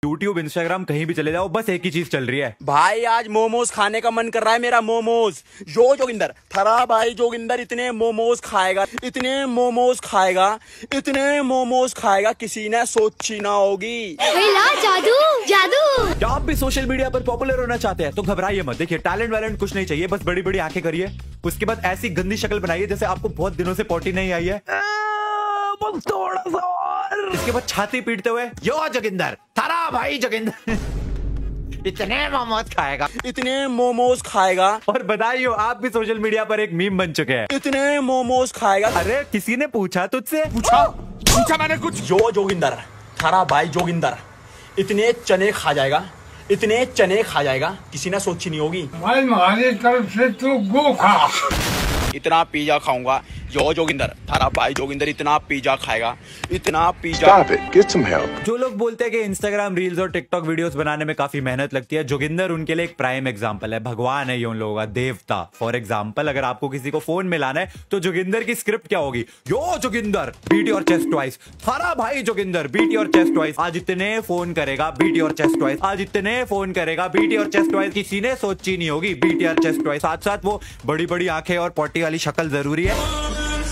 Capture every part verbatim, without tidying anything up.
YouTube Instagram कहीं भी चले जाओ बस एक ही चीज चल रही है। भाई आज मोमोज खाने का मन कर रहा है मेरा, मोमोज। यो जोगिंदर, थारा भाई जोगिंदर इतने मोमोज खाएगा, इतने मोमोज खाएगा, इतने मोमोज खाएगा किसी ने सोची ना होगी। जादू जादू। क्या आप भी सोशल मीडिया पर पॉपुलर होना चाहते हैं तो घबराइए मत। देखिए टैलेंट वैलेंट कुछ नहीं चाहिए, बस बड़ी बड़ी आंखें करिए, उसके बाद ऐसी गंदी शक्ल बनाइए जैसे आपको बहुत दिनों से पोटी नहीं आई है, बस थोड़ा सा और। इसके बाद छाती पीटते हुए यो जोगिंदर, थारा भाई जोगिंदर इतने मोमोज खाएगा, इतने मोमोज खाएगा। और बधाई हो आप भी सोशल मीडिया पर एक मीम बन चुके हैं, इतने मोमोज खाएगा। अरे किसी ने पूछा तुझसे? पूछा पूछा मैंने कुछ। यो जोगिंदर, थारा भाई जोगिंदर इतने चने खा जाएगा, इतने चने खा जाएगा किसी ने सोची नहीं होगी। भाई हमारी तरफ से तू गो खा। इतना पिज्जा खाऊंगा, यो जोगिंदर, थारा भाई जोगिंदर इतना पिज्जा खाएगा, इतना पिज्जा। जो लोग बोलते हैं कि इंस्टाग्राम रील्स और टिकटॉक वीडियोस बनाने में काफी मेहनत लगती है, जोगिंदर उनके लिए एक प्राइम एग्जांपल है। भगवान है ये उन लोगों का, देवता। फॉर एग्जांपल अगर आपको किसी को फोन में लाना है तो जोगिंदर की स्क्रिप्ट क्या होगी? Yo Joginder beat your chest twice, थारा भाई Joginder beat your chest twice. आज इतने फोन करेगा बीट योर चेस्ट ट्वाइस, आज इतने फोन करेगा बीट योर चेस्ट ट्वाइस, किसी ने सोची नहीं होगी बीट योर चेस्ट ट्वाइस। साथ साथ वो बड़ी बड़ी आंखें और पोटी वाली शक्ल जरूरी है।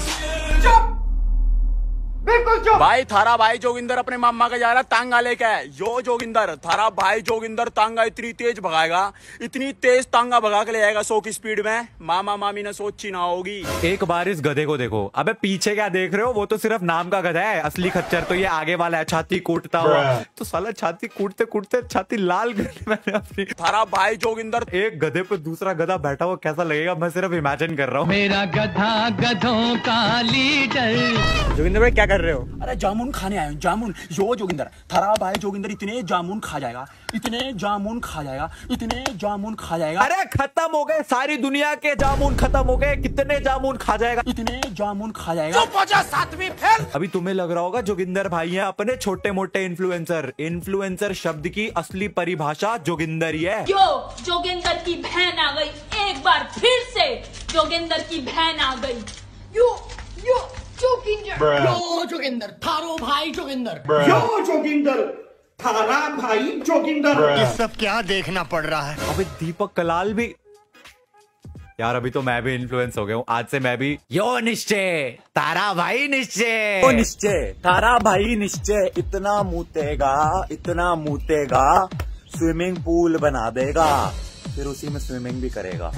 भाई थारा भाई जोगिंदर अपने मामा का जा रहा तांगा लेके है। यो जोगिंदर, थारा भाई जोगिंदर तांगा इतनी तेज भगाएगा, इतनी तेज तांगा भगा के ले आएगा सौ की स्पीड में, मामा मामी ने सोची ना होगी। एक बार इस गधे को देखो। अबे पीछे क्या देख रहे हो? वो तो सिर्फ नाम का गधा है, असली खच्चर तो ये आगे वाला है, छाती कूटता हुआ। तो साला छाती कूटते कूटते छाती लाल कर ली मैंने अपनी। थारा भाई जोगिंदर, एक गधे पे दूसरा गधा बैठा हुआ कैसा लगेगा मैं सिर्फ इमेजिन कर रहा हूँ। मेरा गधा गधों का लीडर। जोगिंदर भाई क्या कर रहे हो? अरे जामुन खाने आए हूँ, जामुन। यो जोगिंदर, थारा भाई जोगिंदर इतने जामुन खा जाएगा, इतने जामुन खा जाएगा, इतने जामुन खा जाएगा। अरे खत्म हो गए, सारी दुनिया के जामुन खत्म हो गए। कितने जामुन खा जाएगा? इतने जामुन खा जाएगा। पहुंचा सातवीं फेल। अभी तुम्हें लग रहा होगा जोगिंदर भाई हैं अपने छोटे मोटे इन्फ्लुएंसर। इन्फ्लुएंसर शब्द की असली परिभाषा जोगिंदर ही है। यो जोगिंदर की बहन आ गई, एक बार फिर से जोगिंदर की बहन आ गई। यो यो जोगिंदर, यो जोगिंदर, थारो भाई जोगिंदर, यो जोगिंदर, थारा भाई जोगिंदर। ये सब क्या देखना पड़ रहा है? अबे दीपक कलाल भी यार, अभी तो मैं भी इन्फ्लुएंस हो गया हूँ। आज से मैं भी यो निश्चय, तारा भाई निश्चय, यो निश्चय, तारा भाई निश्चय इतना मूतेगा, इतना मूतेगा, स्विमिंग पूल बना देगा, फिर उसी में स्विमिंग भी करेगा।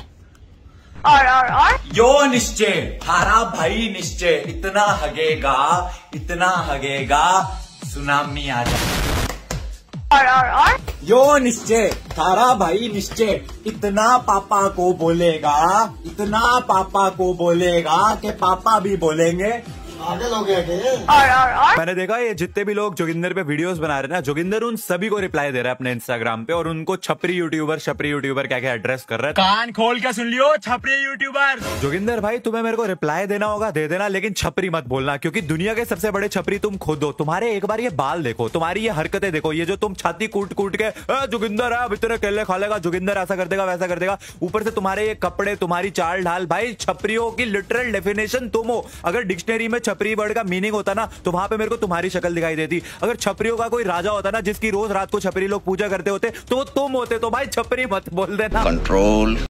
और और और यो निश्चय, थारा भाई निश्चय इतना हगेगा, इतना हगेगा, सुनामी आ जाए। और और और यो निश्चय, थारा भाई निश्चय इतना पापा को बोलेगा, इतना पापा को बोलेगा कि पापा भी बोलेंगे। पागल हो गया क्या? और और और मैंने देखा ये जितने भी लोग जोगिंदर पे वीडियोस बना रहे हैं ना, जोगिंदर उन सभी को रिप्लाई दे रहा है अपने इंस्टाग्राम पे, और उनको छपरी यूट्यूबर छपरी यूट्यूबर क्या क्या एड्रेस कर रहा है। कान खोल के सुन लियो, छपरी यूट्यूबर। जोगिंदर भाई तुम्हें मेरे को रिप्लाई देना होगा दे देना, लेकिन छपरी मत बोलना, क्योंकि दुनिया के सबसे बड़े छपरी तुम खुद हो। तुम्हारे एक बार ये बाल देखो, तुम्हारी ये हरकतें देखो, ये जो तुम छाती कूट कूट के जोगिंदर है अब इतने केले खा लेगा, जोगिंदर ऐसा कर देगा वैसा कर देगा, ऊपर से तुम्हारे ये कपड़े, तुम्हारी चाल ढाल। भाई छपरियों की लिटरल डेफिनेशन तुम हो। अगर डिक्शनरी में छपरी वर्ड का मीनिंग होता ना तो वहां पे मेरे को तुम्हारी शक्ल दिखाई देती। अगर छपरियों का कोई राजा होता ना जिसकी रोज रात को छपरी लोग पूजा करते होते तो वो तुम होते। तो भाई छपरी मत बोल देना। कंट्रोल।